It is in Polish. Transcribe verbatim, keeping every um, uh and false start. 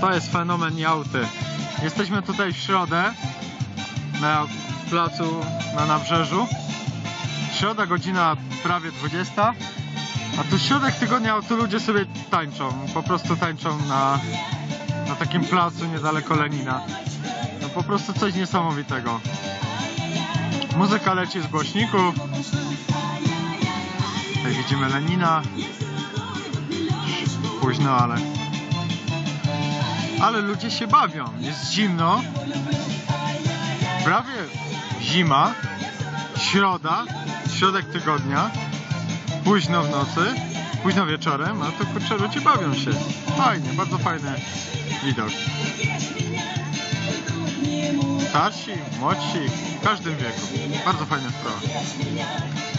To jest fenomen Jałty. Jesteśmy tutaj w środę na placu na Nabrzeżu. Środa, godzina prawie dwudziesta. A tu środek tygodnia, a tu ludzie sobie tańczą. Po prostu tańczą na, na takim placu niedaleko Lenina. No po prostu coś niesamowitego. Muzyka leci z głośników. Tutaj widzimy Lenina. Późno, ale... Ale ludzie się bawią. Jest zimno. Prawie zima. Środa. Środek tygodnia. Późno w nocy. Późno wieczorem. A to kurczę, ludzie bawią się. Fajnie, bardzo fajny widok. Starsi, młodsi, w każdym wieku. Bardzo fajna sprawa.